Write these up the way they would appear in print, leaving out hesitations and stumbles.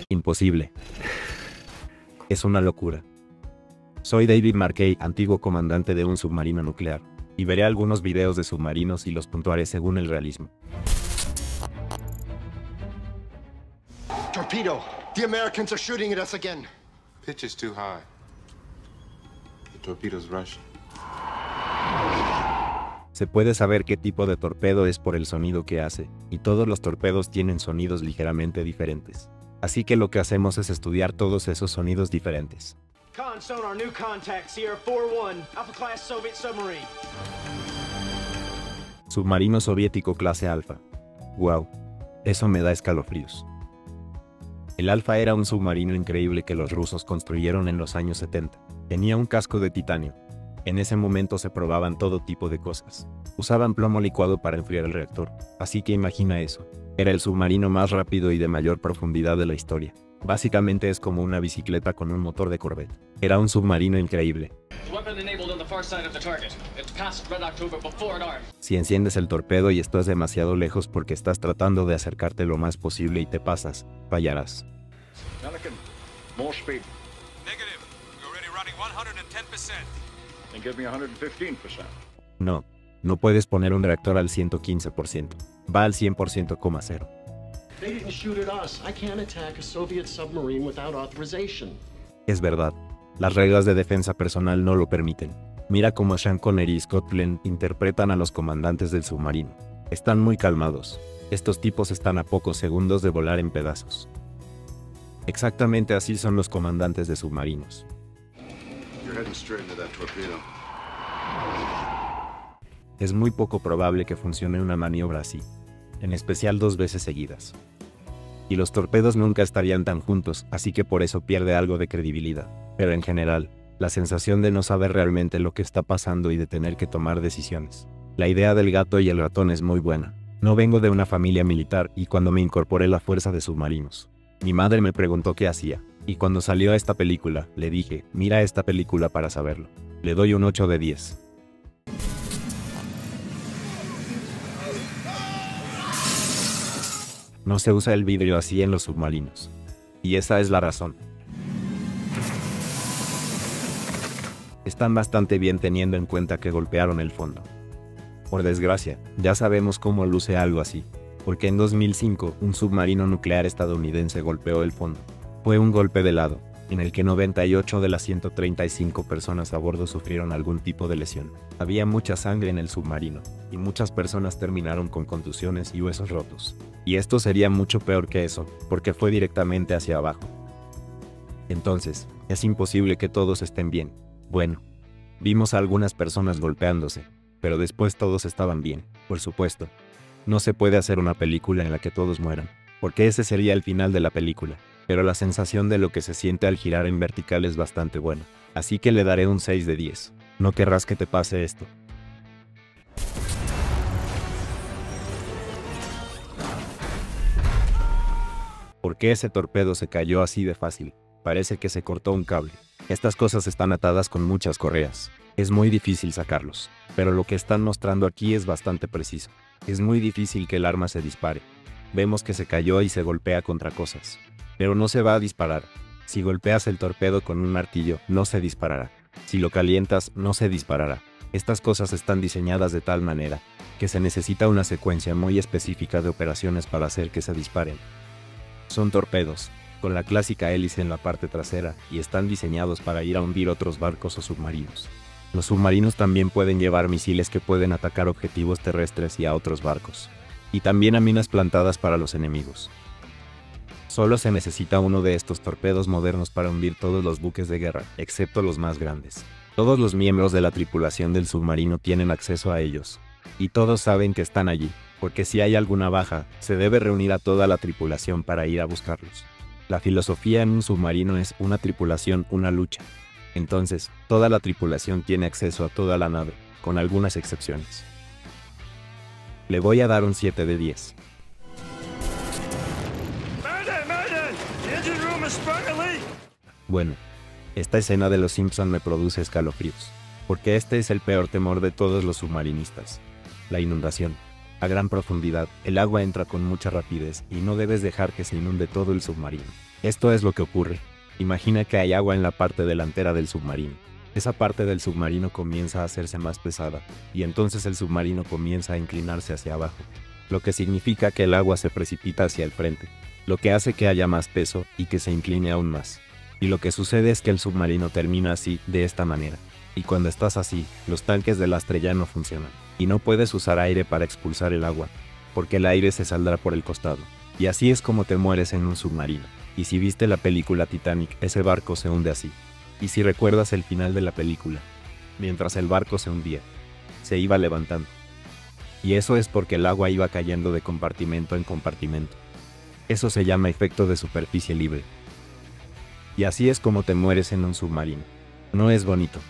Imposible. Es una locura. Soy David Markey, antiguo comandante de un submarino nuclear, y veré algunos videos de submarinos y los puntuaré según el realismo. Torpedo! The Americans are shooting at us again. Pitch is too high. The torpedo's Russian. Se puede saber qué tipo de torpedo es por el sonido que hace, y todos los torpedos tienen sonidos ligeramente diferentes. Así que lo que hacemos es estudiar todos esos sonidos diferentes. Con sonar, new contact, Sierra 4-1, Alpha class Soviet submarine. Submarino soviético clase Alfa. Wow, eso me da escalofríos. El Alfa era un submarino increíble que los rusos construyeron en los años 70. Tenía un casco de titanio. En ese momento se probaban todo tipo de cosas. Usaban plomo licuado para enfriar el reactor, así que imagina eso. Era el submarino más rápido y de mayor profundidad de la historia. Básicamente es como una bicicleta con un motor de Corvette. Era un submarino increíble. Si enciendes el torpedo y estás demasiado lejos porque estás tratando de acercarte lo más posible y te pasas, fallarás. Pelican, more speed. Negative. You're already running 110%. And give me 115%. No puedes poner un reactor al 115%. Va al 100,0. They didn't shoot at us. I can't attack a Soviet submarine without authorization. Es verdad. Las reglas de defensa personal no lo permiten. Mira cómo Sean Connery y Scott Glenn interpretan a los comandantes del submarino. Están muy calmados. Estos tipos están a pocos segundos de volar en pedazos. Exactamente así son los comandantes de submarinos. You're heading straight into that torpedo. Es muy poco probable que funcione una maniobra así, en especial 2 veces seguidas. Y los torpedos nunca estarían tan juntos, así que por eso pierde algo de credibilidad. Pero en general, la sensación de no saber realmente lo que está pasando y de tener que tomar decisiones. La idea del gato y el ratón es muy buena. No vengo de una familia militar y cuando me incorporé a la fuerza de submarinos, mi madre me preguntó qué hacía. Y cuando salió esta película, le dije, mira esta película para saberlo. Le doy un 8 de 10. No se usa el vidrio así en los submarinos. Y esa es la razón. Están bastante bien teniendo en cuenta que golpearon el fondo. Por desgracia, ya sabemos cómo luce algo así. Porque en 2005, un submarino nuclear estadounidense golpeó el fondo. Fue un golpe de lado, en el que 98 de las 135 personas a bordo sufrieron algún tipo de lesión. Había mucha sangre en el submarino, y muchas personas terminaron con contusiones y huesos rotos. Y esto sería mucho peor que eso, porque fue directamente hacia abajo. Entonces, es imposible que todos estén bien. Bueno, vimos a algunas personas golpeándose, pero después todos estaban bien, por supuesto. No se puede hacer una película en la que todos mueran, porque ese sería el final de la película. Pero la sensación de lo que se siente al girar en vertical es bastante buena. Así que le daré un 6 de 10. No querrás que te pase esto. ¿Por qué ese torpedo se cayó así de fácil? Parece que se cortó un cable. Estas cosas están atadas con muchas correas. Es muy difícil sacarlos. Pero lo que están mostrando aquí es bastante preciso. Es muy difícil que el arma se dispare. Vemos que se cayó y se golpea contra cosas. Pero no se va a disparar. Si golpeas el torpedo con un martillo, no se disparará. Si lo calientas, no se disparará. Estas cosas están diseñadas de tal manera que se necesita una secuencia muy específica de operaciones para hacer que se disparen. Son torpedos, con la clásica hélice en la parte trasera, y están diseñados para ir a hundir otros barcos o submarinos. Los submarinos también pueden llevar misiles que pueden atacar objetivos terrestres y a otros barcos. Y también a minas plantadas para los enemigos. Solo se necesita uno de estos torpedos modernos para hundir todos los buques de guerra, excepto los más grandes. Todos los miembros de la tripulación del submarino tienen acceso a ellos. Y todos saben que están allí, porque si hay alguna baja, se debe reunir a toda la tripulación para ir a buscarlos. La filosofía en un submarino es una tripulación, una lucha. Entonces, toda la tripulación tiene acceso a toda la nave, con algunas excepciones. Le voy a dar un 7 de 10. Bueno, esta escena de Los Simpson me produce escalofríos, porque este es el peor temor de todos los submarinistas. La inundación. A gran profundidad, el agua entra con mucha rapidez y no debes dejar que se inunde todo el submarino. Esto es lo que ocurre. Imagina que hay agua en la parte delantera del submarino. Esa parte del submarino comienza a hacerse más pesada, y entonces el submarino comienza a inclinarse hacia abajo, lo que significa que el agua se precipita hacia el frente, lo que hace que haya más peso y que se incline aún más. Y lo que sucede es que el submarino termina así, de esta manera. Y cuando estás así, los tanques de lastre ya no funcionan, y no puedes usar aire para expulsar el agua, porque el aire se saldrá por el costado. Y así es como te mueres en un submarino. Y si viste la película Titanic, ese barco se hunde así. Y si recuerdas el final de la película, mientras el barco se hundía, se iba levantando. Y eso es porque el agua iba cayendo de compartimento en compartimento. Eso se llama efecto de superficie libre. Y así es como te mueres en un submarino. No es bonito.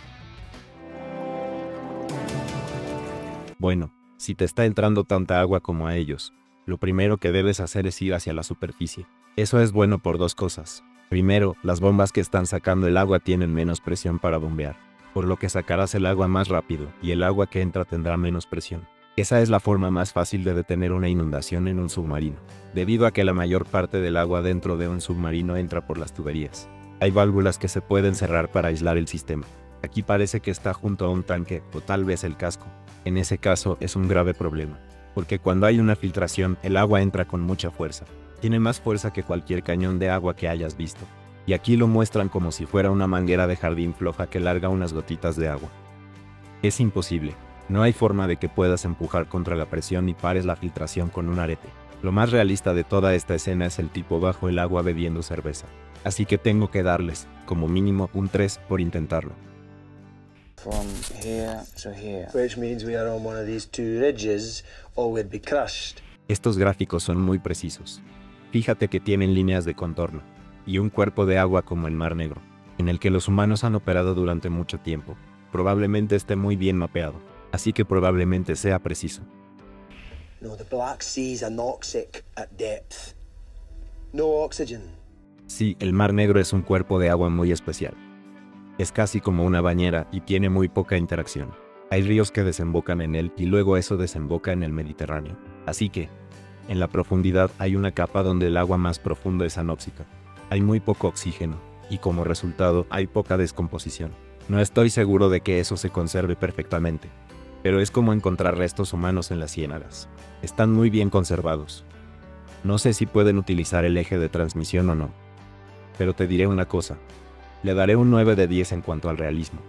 Bueno, si te está entrando tanta agua como a ellos, lo primero que debes hacer es ir hacia la superficie. Eso es bueno por dos cosas. Primero, las bombas que están sacando el agua tienen menos presión para bombear, por lo que sacarás el agua más rápido y el agua que entra tendrá menos presión. Esa es la forma más fácil de detener una inundación en un submarino, debido a que la mayor parte del agua dentro de un submarino entra por las tuberías. Hay válvulas que se pueden cerrar para aislar el sistema. Aquí parece que está junto a un tanque o tal vez el casco. En ese caso es un grave problema, porque cuando hay una filtración el agua entra con mucha fuerza. Tiene más fuerza que cualquier cañón de agua que hayas visto. Y aquí lo muestran como si fuera una manguera de jardín floja que larga unas gotitas de agua. Es imposible. No hay forma de que puedas empujar contra la presión y pares la filtración con un arete. Lo más realista de toda esta escena es el tipo bajo el agua bebiendo cerveza. Así que tengo que darles, como mínimo, un 3 por intentarlo. From here to here. Which means we are on one of these two ridges or we'd be crushed. Estos gráficos son muy precisos. Fíjate que tienen líneas de contorno, y un cuerpo de agua como el Mar Negro, en el que los humanos han operado durante mucho tiempo. Probablemente esté muy bien mapeado, así que probablemente sea preciso. No, the Black Sea's anoxic at depth. No oxygen. Sí, el Mar Negro es un cuerpo de agua muy especial. Es casi como una bañera y tiene muy poca interacción. Hay ríos que desembocan en él y luego eso desemboca en el Mediterráneo. Así que, en la profundidad hay una capa donde el agua más profundo es anóxica. Hay muy poco oxígeno, y como resultado hay poca descomposición. No estoy seguro de que eso se conserve perfectamente, pero es como encontrar restos humanos en las ciénagas. Están muy bien conservados. No sé si pueden utilizar el eje de transmisión o no, pero te diré una cosa. Le daré un 9 de 10 en cuanto al realismo.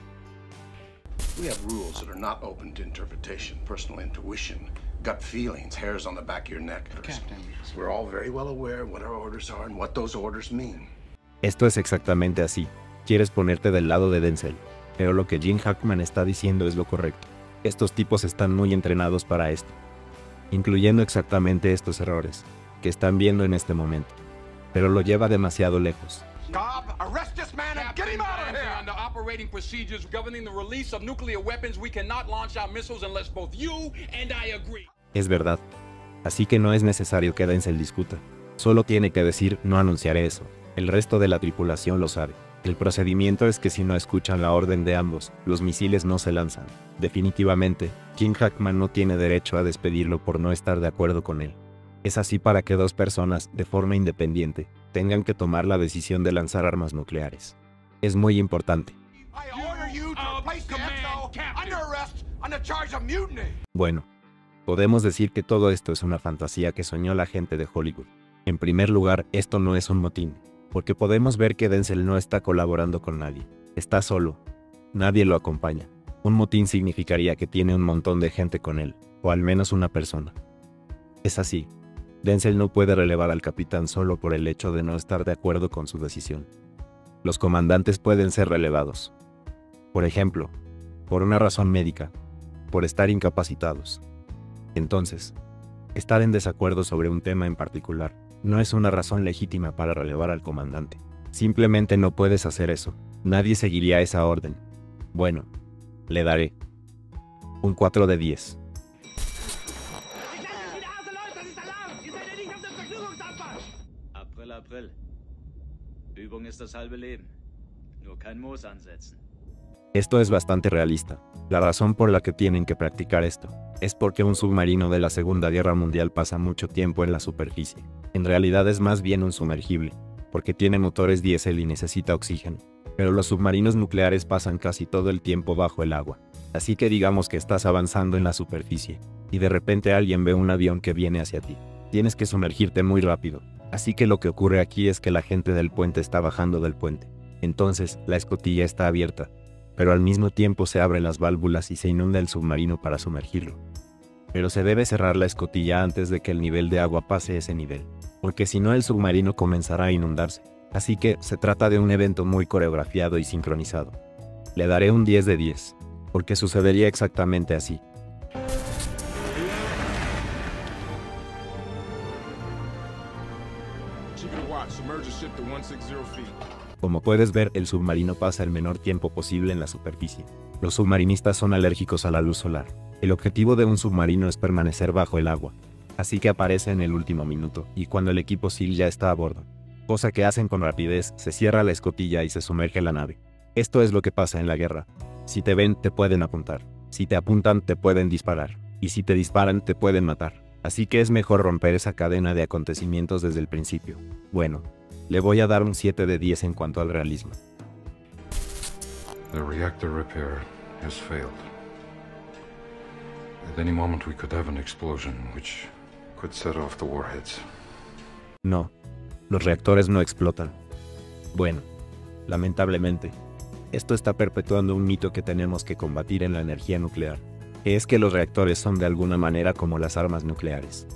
We have rules that are not open to interpretation, personal intuition, gut feelings, hairs on the back of your neck. Captain. We're all very well aware what our orders are and what those orders mean. Esto es exactamente así. Quieres ponerte del lado de Denzel, pero lo que Gene Hackman está diciendo es lo correcto. Estos tipos están muy entrenados para esto, incluyendo exactamente estos errores que están viendo en este momento, pero lo lleva demasiado lejos. Cobb, arrest this man and get him out of here! Under operating procedures governing the release of nuclear weapons, we cannot launch our missiles unless both you and I agree. Es verdad. Así que no es necesario que Denzel discuta. Solo tiene que decir, no anunciaré eso. El resto de la tripulación lo sabe. El procedimiento es que si no escuchan la orden de ambos, los misiles no se lanzan. Definitivamente, Gene Hackman no tiene derecho a despedirlo por no estar de acuerdo con él. Es así para que dos personas, de forma independiente, tengan que tomar la decisión de lanzar armas nucleares. Es muy importante. Bueno, podemos decir que todo esto es una fantasía que soñó la gente de Hollywood. En primer lugar, esto no es un motín, porque podemos ver que Denzel no está colaborando con nadie. Está solo. Nadie lo acompaña. Un motín significaría que tiene un montón de gente con él, o al menos una persona. Es así. Denzel no puede relevar al capitán solo por el hecho de no estar de acuerdo con su decisión. Los comandantes pueden ser relevados. Por ejemplo, por una razón médica, por estar incapacitados. Entonces, estar en desacuerdo sobre un tema en particular no es una razón legítima para relevar al comandante. Simplemente no puedes hacer eso. Nadie seguiría esa orden. Bueno, le daré un 4 de 10. April. Übung ist das halbe Leben. Nur kein Moos ansetzen. Esto es bastante realista. La razón por la que tienen que practicar esto es porque un submarino de la Segunda Guerra Mundial pasa mucho tiempo en la superficie. En realidad es más bien un sumergible. porque tiene motores diésel y necesita oxígeno. Pero los submarinos nucleares pasan casi todo el tiempo bajo el agua. Así que digamos que estás avanzando en la superficie, y de repente alguien ve un avión que viene hacia ti. Tienes que sumergirte muy rápido. Así que lo que ocurre aquí es que la gente del puente está bajando del puente. Entonces, la escotilla está abierta, pero al mismo tiempo se abren las válvulas y se inunda el submarino para sumergirlo. Pero se debe cerrar la escotilla antes de que el nivel de agua pase ese nivel, porque si no el submarino comenzará a inundarse. Así que se trata de un evento muy coreografiado y sincronizado. Le daré un 10 de 10, porque sucedería exactamente así. Como puedes ver, el submarino pasa el menor tiempo posible en la superficie. Los submarinistas son alérgicos a la luz solar. El objetivo de un submarino es permanecer bajo el agua, así que aparece en el último minuto, y cuando el equipo SEAL ya está a bordo, cosa que hacen con rapidez, se cierra la escotilla y se sumerge la nave. Esto es lo que pasa en la guerra. Si te ven, te pueden apuntar. Si te apuntan, te pueden disparar. Y si te disparan, te pueden matar. Así que es mejor romper esa cadena de acontecimientos desde el principio. Bueno, le voy a dar un 7 de 10 en cuanto al realismo. The reactor repair has failed. At any moment we could have an explosion which could set off the warheads. No, los reactores no explotan. Bueno, lamentablemente, esto está perpetuando un mito que tenemos que combatir en la energía nuclear, que es que los reactores son de alguna manera como las armas nucleares.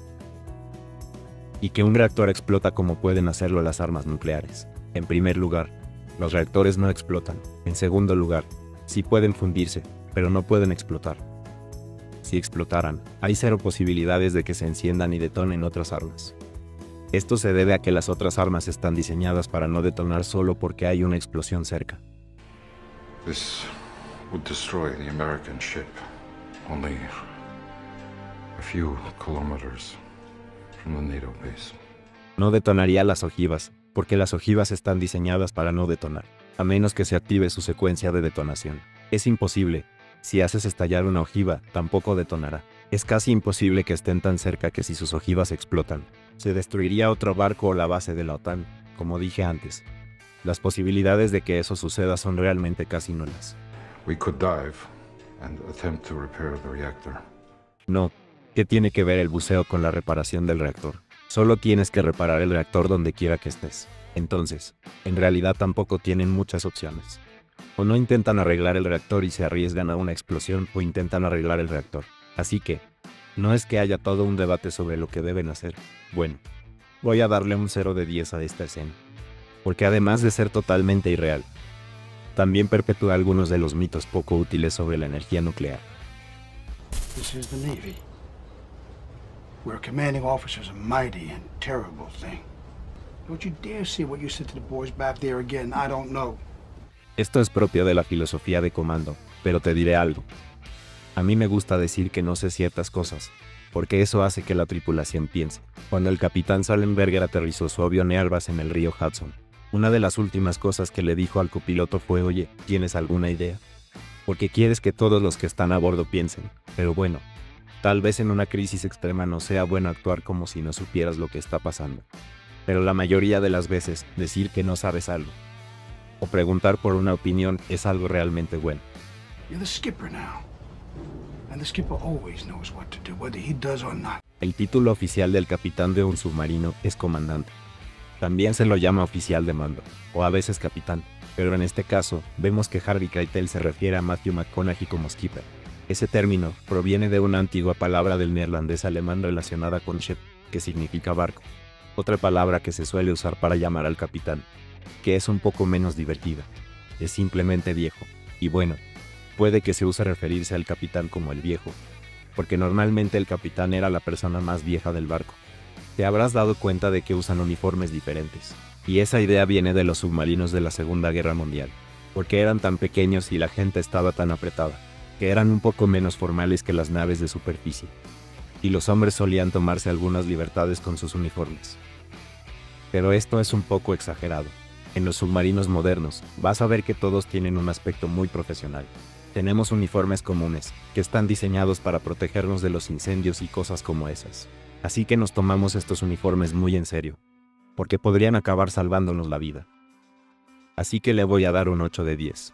Y que un reactor explota como pueden hacerlo las armas nucleares. En primer lugar, los reactores no explotan. En segundo lugar, sí pueden fundirse, pero no pueden explotar. Si explotaran, hay cero posibilidades de que se enciendan y detonen otras armas. Esto se debe a que las otras armas están diseñadas para no detonar solo porque hay una explosión cerca. This would destroy the American ship, only a few kilometers from the NATO base. No detonaría las ojivas, porque las ojivas están diseñadas para no detonar, a menos que se active su secuencia de detonación. Es imposible. Si haces estallar una ojiva, tampoco detonará. Es casi imposible que estén tan cerca que si sus ojivas explotan, se destruiría otro barco o la base de la OTAN, como dije antes. Las posibilidades de que eso suceda son realmente casi nulas. We could dive and attempt to repair the reactor. No, ¿qué tiene que ver el buceo con la reparación del reactor? Solo tienes que reparar el reactor donde quiera que estés. Entonces, en realidad tampoco tienen muchas opciones. O no intentan arreglar el reactor y se arriesgan a una explosión, o intentan arreglar el reactor. Así que, no es que haya todo un debate sobre lo que deben hacer. Bueno, voy a darle un 0 de 10 a esta escena. Porque además de ser totalmente irreal, también perpetúa algunos de los mitos poco útiles sobre la energía nuclear. This is the Navy, where commanding officers a mighty and terrible thing. Don't you dare say what you said to the boys back there again. I don't know. Esto es propio de la filosofía de comando, pero te diré algo. A mí me gusta decir que no sé ciertas cosas, porque eso hace que la tripulación piense. Cuando el capitán Sullenberger aterrizó su avión Airbus en el río Hudson, una de las últimas cosas que le dijo al copiloto fue: oye, ¿tienes alguna idea? Porque quieres que todos los que están a bordo piensen. Pero bueno, tal vez en una crisis extrema no sea bueno actuar como si no supieras lo que está pasando. Pero la mayoría de las veces, decir que no sabes algo, o preguntar por una opinión, es algo realmente bueno. You're the skipper now. And the skipper always knows what to do, whether he does or not. El título oficial del capitán de un submarino es comandante. También se lo llama oficial de mando, o a veces capitán, pero en este caso, vemos que Harvey Keitel se refiere a Matthew McConaughey como skipper. Ese término proviene de una antigua palabra del neerlandés alemán relacionada con ship, que significa barco. Otra palabra que se suele usar para llamar al capitán, que es un poco menos divertida, es simplemente viejo. Y bueno, puede que se use referirse al capitán como el viejo, porque normalmente el capitán era la persona más vieja del barco. Te habrás dado cuenta de que usan uniformes diferentes, y esa idea viene de los submarinos de la Segunda Guerra Mundial, porque eran tan pequeños y la gente estaba tan apretada, que eran un poco menos formales que las naves de superficie, y los hombres solían tomarse algunas libertades con sus uniformes. Pero esto es un poco exagerado. En los submarinos modernos, vas a ver que todos tienen un aspecto muy profesional. Tenemos uniformes comunes, que están diseñados para protegernos de los incendios y cosas como esas. Así que nos tomamos estos uniformes muy en serio. porque podrían acabar salvándonos la vida. Así que le voy a dar un 8 de 10.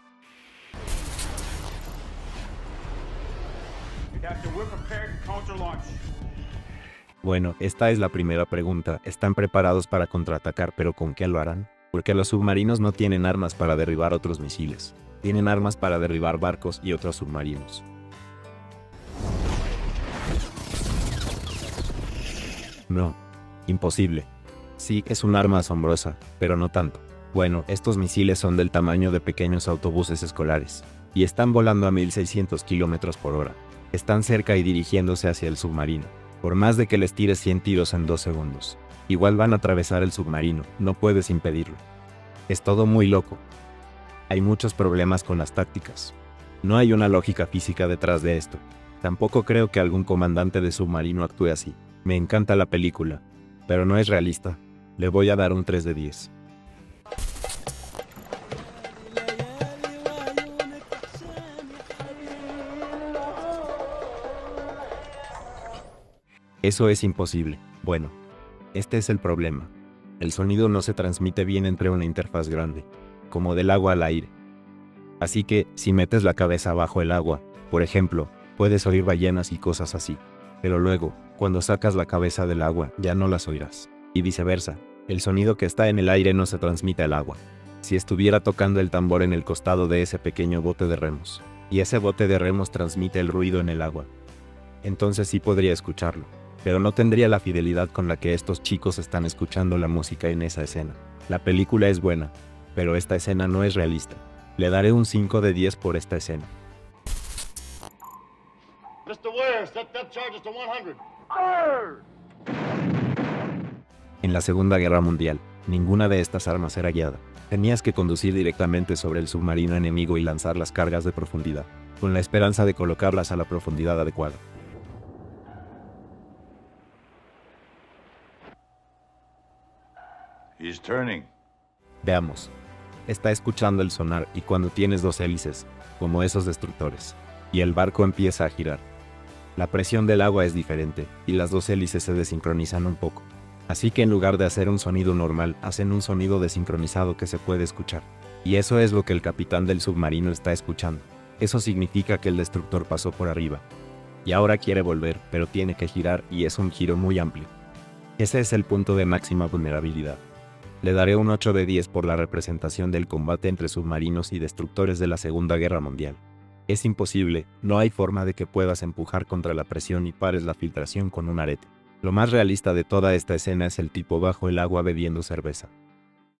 Bueno, esta es la primera pregunta. ¿Están preparados para contraatacar, pero con qué lo harán? Porque los submarinos no tienen armas para derribar otros misiles. Tienen armas para derribar barcos y otros submarinos. No. Imposible. Sí, es un arma asombrosa, pero no tanto. Bueno, estos misiles son del tamaño de pequeños autobuses escolares, y están volando a 1600 km por hora. Están cerca y dirigiéndose hacia el submarino. Por más de que les tires 100 tiros en 2 segundos, igual van a atravesar el submarino, no puedes impedirlo. Es todo muy loco. Hay muchos problemas con las tácticas. No hay una lógica física detrás de esto. Tampoco creo que algún comandante de submarino actúe así. Me encanta la película, pero no es realista. Le voy a dar un 3 de 10. Eso es imposible. Bueno, este es el problema. El sonido no se transmite bien entre una interfaz grande, como del agua al aire. Así que, si metes la cabeza bajo el agua, por ejemplo, puedes oír ballenas y cosas así. Pero luego, cuando sacas la cabeza del agua, ya no las oirás. Y viceversa, el sonido que está en el aire no se transmite al agua. Si estuviera tocando el tambor en el costado de ese pequeño bote de remos, y ese bote de remos transmite el ruido en el agua, entonces sí podría escucharlo. Pero no tendría la fidelidad con la que estos chicos están escuchando la música en esa escena. La película es buena, pero esta escena no es realista. Le daré un 5 de 10 por esta escena. En la Segunda Guerra Mundial, ninguna de estas armas era guiada. Tenías que conducir directamente sobre el submarino enemigo y lanzar las cargas de profundidad, con la esperanza de colocarlas a la profundidad adecuada. He's turning. Veamos. Está escuchando el sonar y cuando tienes 2 hélices, como esos destructores, y el barco empieza a girar. La presión del agua es diferente, y las 2 hélices se desincronizan un poco. Así que en lugar de hacer un sonido normal, hacen un sonido desincronizado que se puede escuchar. Y eso es lo que el capitán del submarino está escuchando. Eso significa que el destructor pasó por arriba. Y ahora quiere volver, pero tiene que girar y es un giro muy amplio. Ese es el punto de máxima vulnerabilidad. Le daré un 8 de 10 por la representación del combate entre submarinos y destructores de la Segunda Guerra Mundial. Es imposible, no hay forma de que puedas empujar contra la presión y pares la filtración con un arete. Lo más realista de toda esta escena es el tipo bajo el agua bebiendo cerveza.